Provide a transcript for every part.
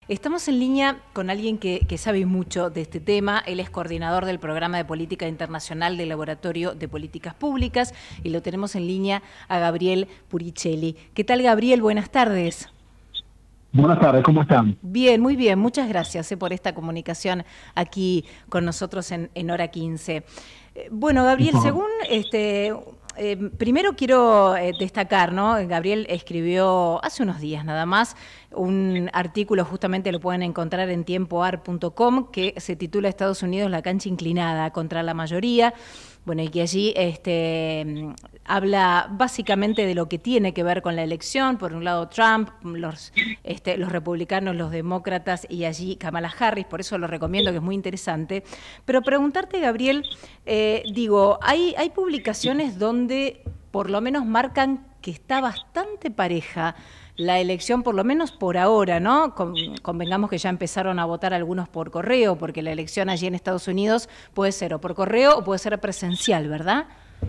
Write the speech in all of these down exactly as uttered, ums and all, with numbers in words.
Estamos en línea con alguien que, que sabe mucho de este tema. Él es coordinador del Programa de Política Internacional del Laboratorio de Políticas Públicas y lo tenemos en línea a Gabriel Puricelli. ¿Qué tal, Gabriel? Buenas tardes. Buenas tardes, ¿cómo están? Bien, muy bien. Muchas gracias eh, por esta comunicación aquí con nosotros en, en Hora quince. Eh, bueno, Gabriel, según este... Eh, primero quiero eh, destacar, ¿no? Gabriel escribió hace unos días nada más un artículo, justamente lo pueden encontrar en tiempo ar punto com, que se titula Estados Unidos, la cancha inclinada contra la mayoría. Bueno, y que allí este, habla básicamente de lo que tiene que ver con la elección. Por un lado Trump, los, este, los republicanos, los demócratas y allí Kamala Harris, por eso lo recomiendo, que es muy interesante. Pero preguntarte, Gabriel, eh, digo, hay, hay publicaciones donde por lo menos marcan que está bastante pareja la elección, por lo menos por ahora, ¿no? Con, convengamos que ya empezaron a votar algunos por correo, porque la elección allí en Estados Unidos puede ser o por correo o puede ser presencial, ¿verdad?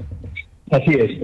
Así es.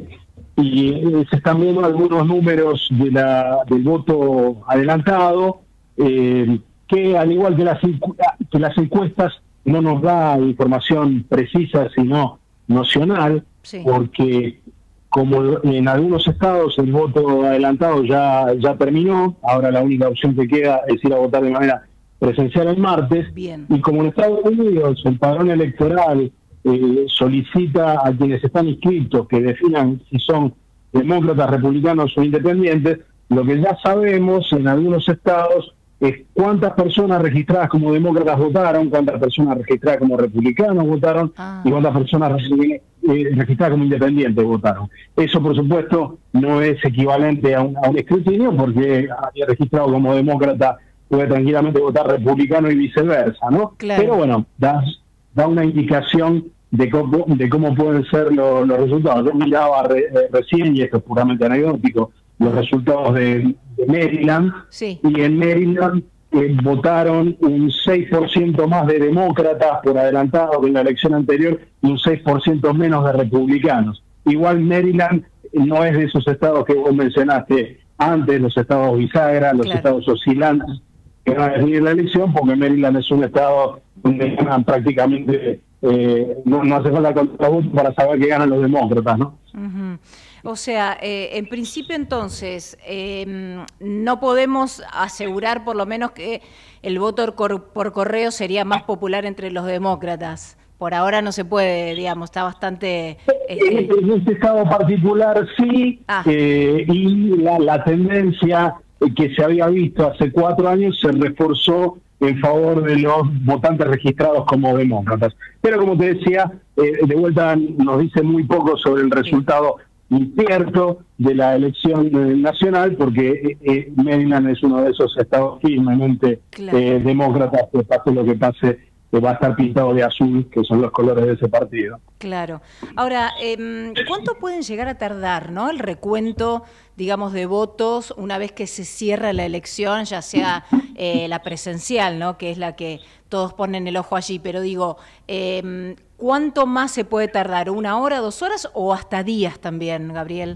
Y eh, se están viendo algunos números de la, del voto adelantado, eh, que al igual que las, que las encuestas no nos da información precisa, sino nocional, sí. Porque como en algunos estados el voto adelantado ya, ya terminó, ahora la única opción que queda es ir a votar de manera presencial el martes. Bien. Y como en Estados Unidos el padrón electoral eh, solicita a quienes están inscritos que definan si son demócratas, republicanos o independientes, lo que ya sabemos en algunos estados es cuántas personas registradas como demócratas votaron, cuántas personas registradas como republicanos votaron ah. y cuántas personas eh, registradas como independientes votaron. Eso, por supuesto, no es equivalente a un, a un escrutinio, porque había registrado como demócrata puede tranquilamente votar republicano y viceversa, ¿no? Claro. Pero bueno, da, da una indicación de cómo, de cómo pueden ser lo, los resultados. Yo miraba re, eh, recién, y esto es puramente anecdótico, los resultados de, de Maryland, sí. Y en Maryland eh, votaron un seis por ciento más de demócratas por adelantado que en la elección anterior y un seis por ciento menos de republicanos. Igual Maryland no es de esos estados que vos mencionaste antes, los estados bisagra, los claro. estados oscilantes, que van a definir la elección, porque Maryland es un estado donde ganan prácticamente, eh, no, no hace falta contar votos para saber que ganan los demócratas, ¿no? Uh-huh. O sea, eh, en principio entonces, eh, no podemos asegurar por lo menos que el voto por, por correo sería más popular entre los demócratas. Por ahora no se puede, digamos, está bastante... Este... En este estado particular sí, ah. eh, y la, la tendencia que se había visto hace cuatro años se reforzó en favor de los votantes registrados como demócratas. Pero como te decía, eh, de vuelta nos dice muy poco sobre el resultado incierto de la elección eh, nacional, porque eh, Maryland es uno de esos estados firmemente claro. eh, demócratas, que pase lo que pase, que va a estar pintado de azul, que son los colores de ese partido. Claro. Ahora, eh, ¿cuánto pueden llegar a tardar, ¿no? el recuento, digamos, de votos una vez que se cierra la elección, ya sea eh, la presencial, ¿no? que es la que todos ponen el ojo allí, pero digo, eh, ¿cuánto más se puede tardar? ¿Una hora, dos horas o hasta días también, Gabriel?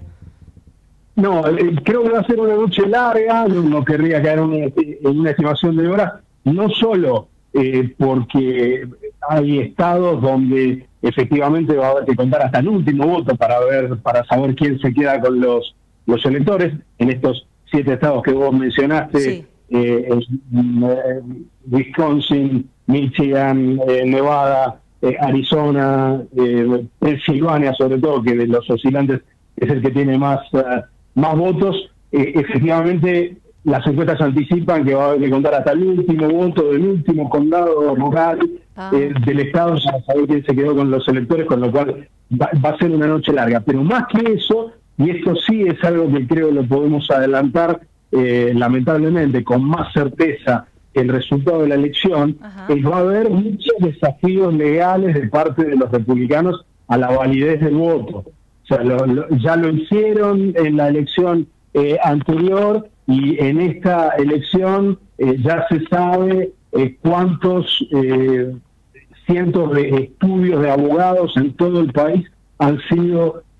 No, eh, creo que va a ser una noche larga, no, no querría caer en una estimación de horas, no solo eh, porque hay estados donde efectivamente va a haber que contar hasta el último voto para ver, para saber quién se queda con los, los electores, en estos siete estados que vos mencionaste, sí. eh, eh, Wisconsin, Michigan, eh, Nevada, eh, Arizona, eh, Pensilvania sobre todo, que de los oscilantes es el que tiene más, uh, más votos. Eh, efectivamente las encuestas anticipan que va a haber que contar hasta el último voto del último condado rural ah. eh, del estado para saber quién se quedó con los electores, con lo cual va, va a ser una noche larga. Pero más que eso, y esto sí es algo que creo lo podemos adelantar, eh, lamentablemente con más certeza el resultado de la elección, eh, va a haber muchos desafíos legales de parte de los republicanos a la validez del voto. O sea, lo, lo, ya lo hicieron en la elección eh, anterior, y en esta elección eh, ya se sabe eh, cuántos eh, cientos de estudios de abogados en todo el país han sido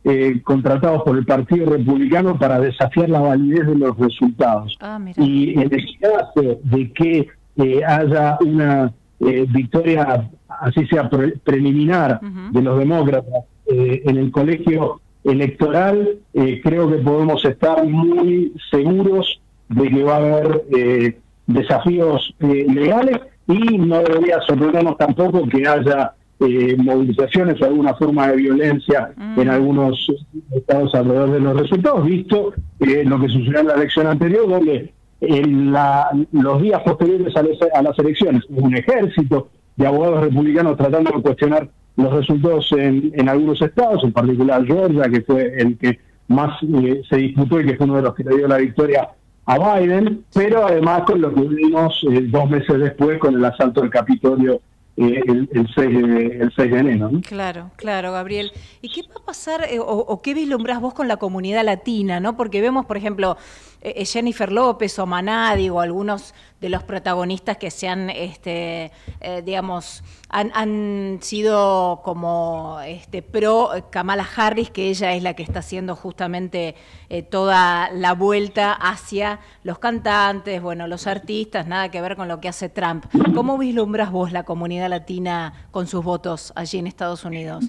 eh, contratados por el Partido Republicano para desafiar la validez de los resultados. Ah, mira. Y en el caso de que eh, haya una eh, victoria, así sea pre preliminar, uh-huh. de los demócratas eh, en el colegio electoral, eh, creo que podemos estar muy seguros de que va a haber eh, desafíos eh, legales, y no debería sorprendernos tampoco que haya eh, movilizaciones o alguna forma de violencia mm. en algunos estados alrededor de los resultados, visto eh, lo que sucedió en la elección anterior, donde en la, los días posteriores a, les, a las elecciones hubo un ejército de abogados republicanos tratando de cuestionar los resultados en, en algunos estados, en particular Georgia, que fue el que más eh, se disputó y que fue uno de los que le dio la victoria a Biden, pero además con lo que vimos eh, dos meses después con el asalto del Capitolio eh, el, el, seis de, el seis de enero, ¿no? Claro, claro, Gabriel. ¿Y qué va a pasar eh, o, o qué vislumbrás vos con la comunidad latina, ¿no? Porque vemos, por ejemplo, eh, Jennifer López o Manadi o algunos de los protagonistas que se han, este, eh, digamos, han, han sido como este, pro Kamala Harris, que ella es la que está haciendo justamente eh, toda la vuelta hacia los cantantes, bueno, los artistas, nada que ver con lo que hace Trump. ¿Cómo vislumbras vos la comunidad latina con sus votos allí en Estados Unidos?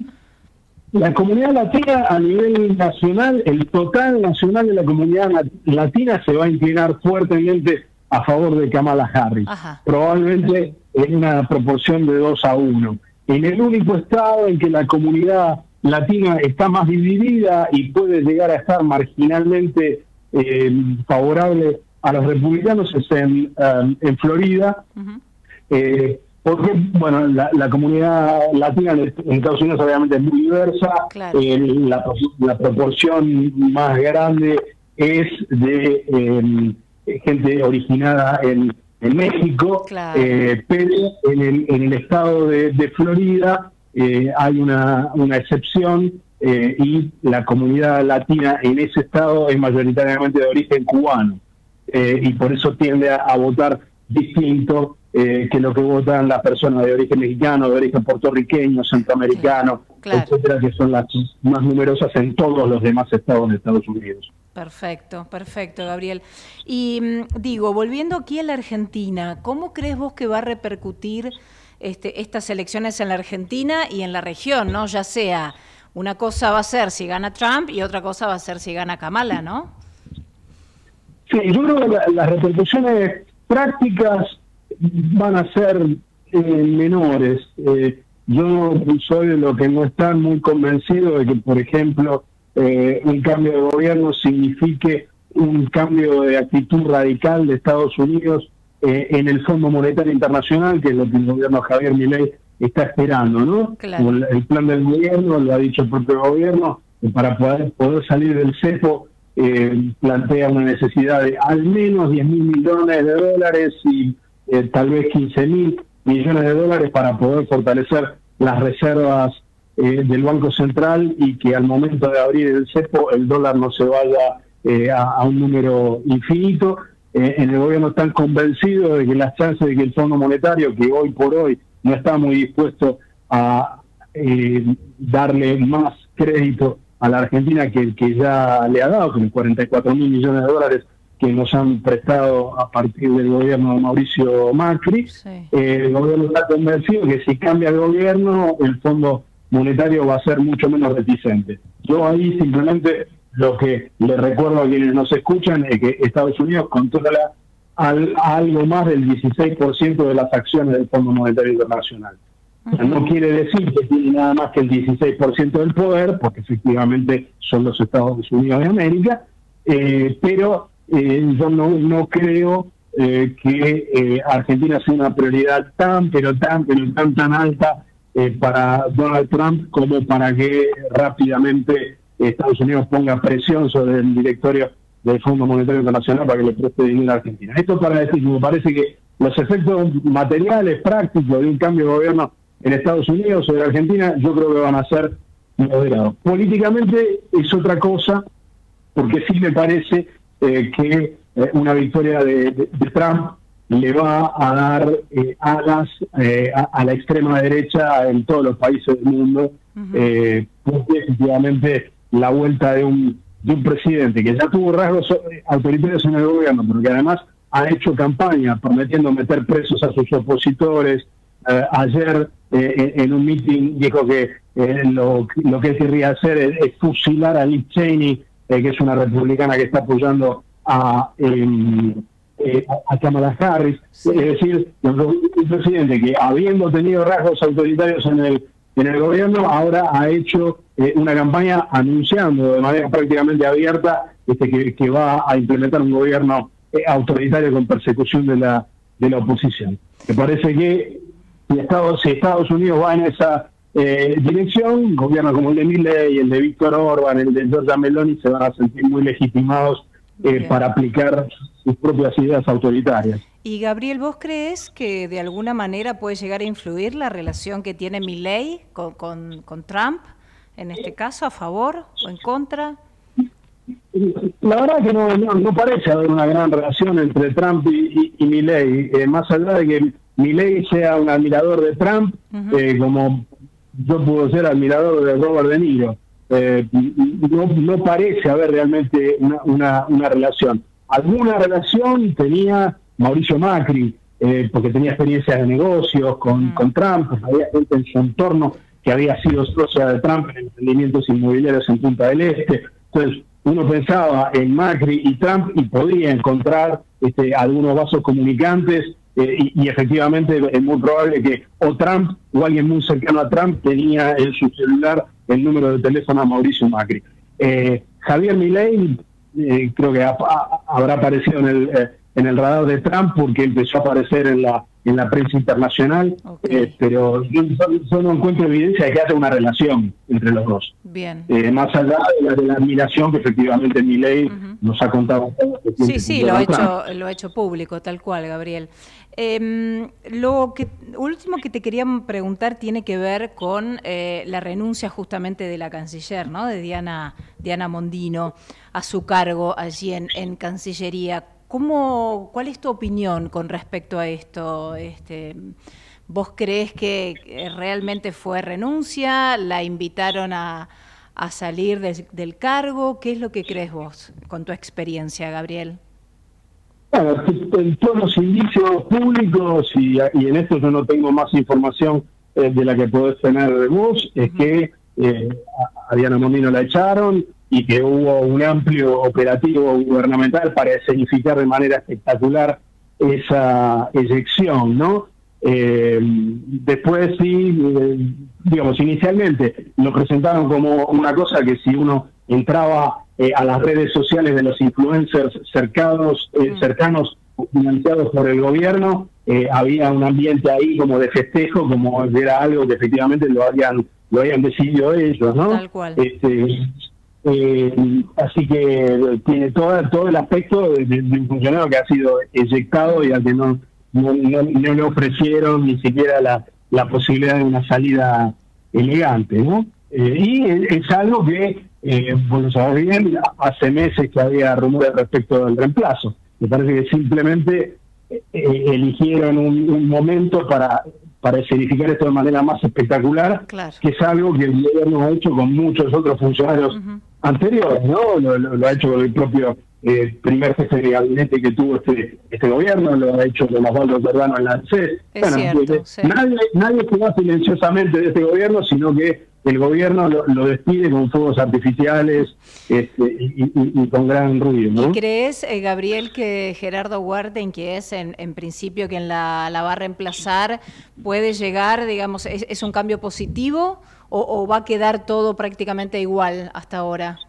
La comunidad latina a nivel nacional, el total nacional de la comunidad latina se va a inclinar fuertemente a favor de Kamala Harris, Ajá. probablemente en una proporción de dos a uno. En el único estado en que la comunidad latina está más dividida y puede llegar a estar marginalmente eh, favorable a los republicanos es en, um, en Florida, uh-huh. eh, porque, bueno, la, la comunidad latina en Estados Unidos obviamente es muy diversa, claro. eh, la, la proporción más grande es de eh, gente originada en, en México, claro. eh, pero en el, en el estado de, de Florida eh, hay una, una excepción eh, y la comunidad latina en ese estado es mayoritariamente de origen cubano, eh, y por eso tiende a, a votar distinto Eh, que lo que votan las personas de origen mexicano, de origen puertorriqueño, centroamericano, sí, claro. etcétera, que son las más numerosas en todos los demás estados de Estados Unidos. Perfecto, perfecto, Gabriel. Y digo, volviendo aquí a la Argentina, ¿cómo crees vos que va a repercutir este, estas elecciones en la Argentina y en la región, ¿no? Ya sea, una cosa va a ser si gana Trump y otra cosa va a ser si gana Kamala, ¿no? Sí, yo creo que la, las repercusiones prácticas van a ser eh, menores. Eh, yo soy de los que no están muy convencidos de que, por ejemplo, eh, un cambio de gobierno signifique un cambio de actitud radical de Estados Unidos eh, en el Fondo Monetario Internacional, que es lo que el gobierno Javier Milei está esperando, ¿no? Claro. El, el plan del gobierno, lo ha dicho el propio gobierno, que para poder, poder salir del cepo eh, plantea una necesidad de al menos diez mil millones de dólares y Eh, tal vez quince mil millones de dólares para poder fortalecer las reservas eh, del Banco Central y que al momento de abrir el cepo el dólar no se vaya eh, a, a un número infinito. Eh, en el gobierno están convencidos de que las chances de que el Fondo Monetario, que hoy por hoy no está muy dispuesto a eh, darle más crédito a la Argentina que el que ya le ha dado, con cuarenta y cuatro mil millones de dólares que nos han prestado a partir del gobierno de Mauricio Macri, sí. eh, el gobierno está convencido que si cambia el gobierno, el Fondo Monetario va a ser mucho menos reticente. Yo ahí simplemente lo que le recuerdo a quienes nos escuchan es que Estados Unidos controla al, algo más del dieciséis por ciento de las acciones del Fondo Monetario Internacional. Uh-huh. No quiere decir que tiene nada más que el dieciséis por ciento del poder, porque efectivamente son los Estados Unidos de América, eh, pero Eh, yo no, no creo eh, que eh, Argentina sea una prioridad tan, pero tan, pero tan, tan alta eh, para Donald Trump como para que rápidamente Estados Unidos ponga presión sobre el directorio del Fondo Monetario Internacional para que le preste dinero a Argentina. Esto para decir que me parece que los efectos materiales, prácticos de un cambio de gobierno en Estados Unidos sobre Argentina, yo creo que van a ser moderados. Políticamente es otra cosa, porque sí me parece Eh, que eh, una victoria de, de, de Trump le va a dar eh, alas eh, a, a la extrema derecha en todos los países del mundo, uh-huh. eh, porque efectivamente la vuelta de un, de un presidente que ya tuvo rasgos autoritarios en el gobierno, pero que además ha hecho campaña prometiendo meter presos a sus opositores. Eh, ayer eh, en un meeting dijo que eh, lo, lo que él querría hacer es, es fusilar a Liz Cheney, eh, que es una republicana que está apoyando a, eh, eh, a Kamala Harris. Sí. Es decir, un presidente que, habiendo tenido rasgos autoritarios en el, en el gobierno, ahora ha hecho eh, una campaña anunciando de manera prácticamente abierta este, que, que va a implementar un gobierno eh, autoritario con persecución de la, de la oposición. Me parece que si Estados, si Estados Unidos va en esa eh, dirección, gobiernos como el de Milei, el de Víctor Orbán, el de Giorgia Meloni se van a sentir muy legitimados eh, para aplicar sus propias ideas autoritarias. Y Gabriel, ¿vos crees que de alguna manera puede llegar a influir la relación que tiene Milei con, con, con Trump, en este caso, a favor o en contra? La verdad que no, no, no parece haber una gran relación entre Trump y, y, y Milei, eh, más allá de que Milei sea un admirador de Trump, uh-huh. eh, como yo puedo ser admirador de Robert De Niro. Eh, no, no parece haber realmente una, una, una relación. Alguna relación tenía Mauricio Macri, eh, porque tenía experiencias de negocios con, uh-huh. con Trump, había gente en su entorno que había sido socia de Trump en emprendimientos inmobiliarios en Punta del Este. Entonces, uno pensaba en Macri y Trump y podría encontrar este, algunos vasos comunicantes. Eh, y, y efectivamente es muy probable que o Trump o alguien muy cercano a Trump tenía en su celular el número de teléfono a Mauricio Macri. Eh, Javier Milei eh, creo que ha, ha, habrá aparecido en el, eh, en el radar de Trump porque empezó a aparecer en la en la prensa internacional, okay. eh, pero yo, yo no encuentro evidencia de que haya una relación entre los dos. Bien. Eh, más allá de la, de la admiración que efectivamente Milei uh-huh. nos ha contado. Sí, sí, lo ha hecho, lo ha hecho público, tal cual, Gabriel. Eh, lo que último que te quería preguntar tiene que ver con eh, la renuncia justamente de la canciller, ¿no? De Diana, Diana Mondino a su cargo allí en, en Cancillería. ¿Cómo, ¿Cuál es tu opinión con respecto a esto? Este, ¿Vos creés que realmente fue renuncia? ¿La invitaron a, a salir de, del cargo? ¿Qué es lo que crees vos con tu experiencia, Gabriel? Bueno, en todos los indicios públicos, y, y en esto yo no tengo más información eh, de la que podés tener vos, es uh-huh. que eh, a Diana Mondino la echaron, y que hubo un amplio operativo gubernamental para escenificar de manera espectacular esa eyección, ¿no? Eh, después sí, eh, digamos, inicialmente lo presentaron como una cosa que si uno entraba eh, a las redes sociales de los influencers cercanos, eh, cercanos financiados por el gobierno, eh, había un ambiente ahí como de festejo, como era algo que efectivamente lo habían, lo habían decidido ellos, ¿no? Tal cual. Este, Eh, así que tiene todo, todo el aspecto de, de, de un funcionario que ha sido eyectado y al que no, no, no, no le ofrecieron ni siquiera la, la posibilidad de una salida elegante, ¿no? Eh, y es, es algo que, eh, bueno, sabes bien, hace meses que había rumores respecto del reemplazo. Me parece que simplemente eh, eligieron un, un momento para... para escenificar esto de manera más espectacular, claro. que es algo que el gobierno ha hecho con muchos otros funcionarios uh-huh. anteriores, ¿no? Lo, lo, lo ha hecho con el propio eh, primer jefe de gabinete que tuvo este este gobierno, lo ha hecho con Osvaldo Serrano en la ANSES. Bueno, cierto, eh, sí. nadie, nadie se va silenciosamente de este gobierno, sino que el gobierno lo, lo despide con fuegos artificiales este, y, y, y con gran ruido, ¿no? ¿Y crees, eh, Gabriel, que Gerardo Huerten, que es en, en principio quien la, la va a reemplazar, puede llegar, digamos, es, es un cambio positivo o, o va a quedar todo prácticamente igual hasta ahora?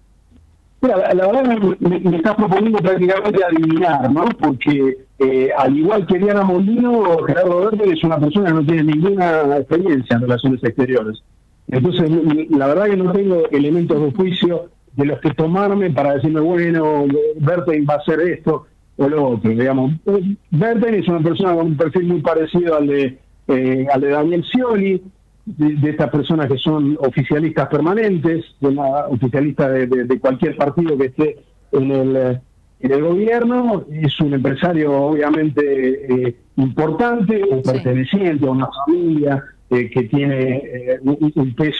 Mira, la, la verdad me, me estás proponiendo prácticamente adivinar, ¿no? Porque eh, al igual que Diana Mondino, Gerardo Huerten es una persona que no tiene ninguna experiencia en relaciones exteriores. Entonces, la verdad que no tengo elementos de juicio de los que tomarme para decirme, bueno, Huerten va a hacer esto o lo otro, digamos. Huerten es una persona con un perfil muy parecido al de, eh, al de Daniel Scioli, de, de estas personas que son oficialistas permanentes, de una oficialista de, de, de cualquier partido que esté en el, en el gobierno. Es un empresario obviamente eh, importante, o perteneciente sí. a una familia, Eh, que tiene eh, un, un peso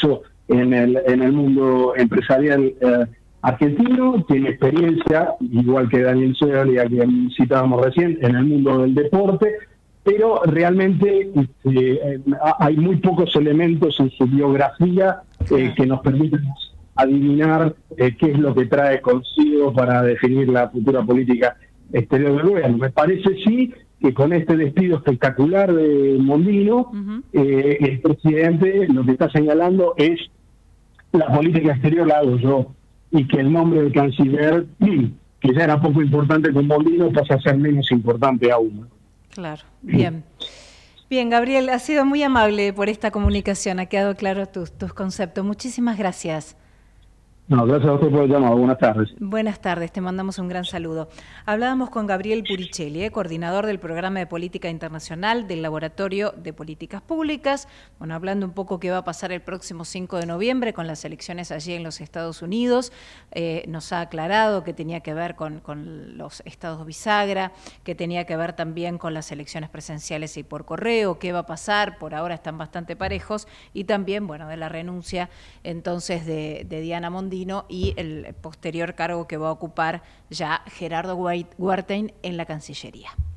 en el, en el mundo empresarial eh, argentino, tiene experiencia, igual que Daniel Scioli, a quien citábamos recién, en el mundo del deporte, pero realmente este, hay muy pocos elementos en su biografía eh, que nos permiten adivinar eh, qué es lo que trae consigo para definir la futura política exterior del gobierno. Me parece sí que con este despido espectacular de Mondino, uh-huh. eh, el presidente lo que está señalando es la política exterior la hago yo, y que el nombre del canciller, que ya era poco importante con Mondino, pasa a ser menos importante aún. Claro, bien. Bien, Gabriel, ha sido muy amable por esta comunicación, ha quedado claro tus, tus conceptos. Muchísimas gracias. No, gracias a usted por el llamado. Buenas tardes. Buenas tardes, te mandamos un gran saludo. Hablábamos con Gabriel Puricelli, eh, coordinador del Programa de Política Internacional del Laboratorio de Políticas Públicas. Bueno, hablando un poco qué va a pasar el próximo cinco de noviembre con las elecciones allí en los Estados Unidos. Eh, nos ha aclarado que tenía que ver con, con los estados bisagra, que tenía que ver también con las elecciones presenciales y por correo, qué va a pasar, por ahora están bastante parejos, y también, bueno, de la renuncia entonces de, de Diana Mondino y el posterior cargo que va a ocupar ya Gerardo Huartain en la Cancillería.